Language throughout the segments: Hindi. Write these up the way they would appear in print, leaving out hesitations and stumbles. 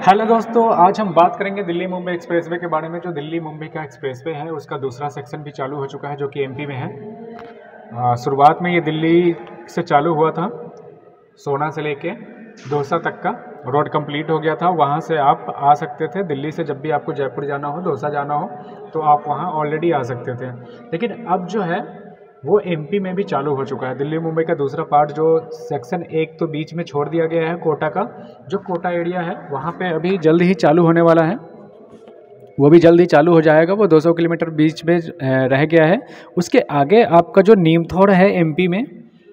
हेलो दोस्तों, आज हम बात करेंगे दिल्ली मुंबई एक्सप्रेसवे के बारे में। जो दिल्ली मुंबई का एक्सप्रेसवे है उसका दूसरा सेक्शन भी चालू हो चुका है, जो कि एमपी में है। शुरुआत में ये दिल्ली से चालू हुआ था, सोना से लेके दौसा तक का रोड कंप्लीट हो गया था। वहाँ से आप आ सकते थे दिल्ली से, जब भी आपको जयपुर जाना हो, दौसा जाना हो तो आप वहाँ ऑलरेडी आ सकते थे। लेकिन अब जो है वो एमपी में भी चालू हो चुका है। दिल्ली मुंबई का दूसरा पार्ट, जो सेक्शन 1 तो बीच में छोड़ दिया गया है कोटा का, जो कोटा एरिया है वहाँ पे अभी जल्द ही चालू होने वाला है। वो भी जल्द ही चालू हो जाएगा। वो 200 किलोमीटर बीच में रह गया है। उसके आगे आपका जो नीमथौड़ है एमपी में,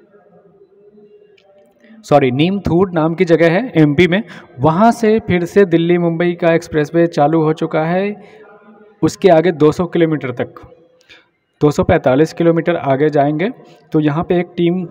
नीमथूड नाम की जगह है एमपी में, वहाँ से फिर से दिल्ली मुंबई का एक्सप्रेसवे चालू हो चुका है। उसके आगे 200 किलोमीटर तक, 245 किलोमीटर आगे जाएंगे तो यहाँ पे एक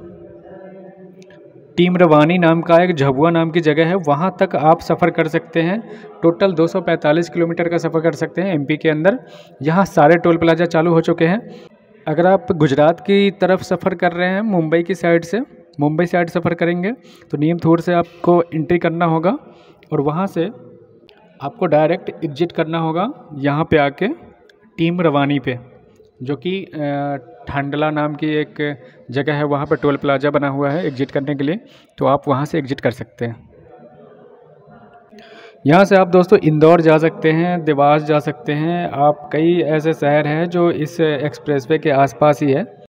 टीम रवानी नाम का एक झबुआ नाम की जगह है, वहाँ तक आप सफ़र कर सकते हैं। टोटल 245 किलोमीटर का सफ़र कर सकते हैं एमपी के अंदर। यहाँ सारे टोल प्लाजा चालू हो चुके हैं। अगर आप गुजरात की तरफ सफ़र कर रहे हैं, मुंबई की साइड से, मुंबई साइड सफ़र करेंगे तो नीमथूड से आपको एंट्री करना होगा और वहाँ से आपको डायरेक्ट एग्जिट करना होगा यहाँ पे आके टीम रवानी पे, जो कि ठांडला नाम की एक जगह है। वहाँ पर टोल प्लाजा बना हुआ है एग्जिट करने के लिए, तो आप वहाँ से एग्जिट कर सकते हैं। यहाँ से आप दोस्तों इंदौर जा सकते हैं, देवास जा सकते हैं। आप कई ऐसे शहर हैं जो इस एक्सप्रेसवे के आसपास ही है।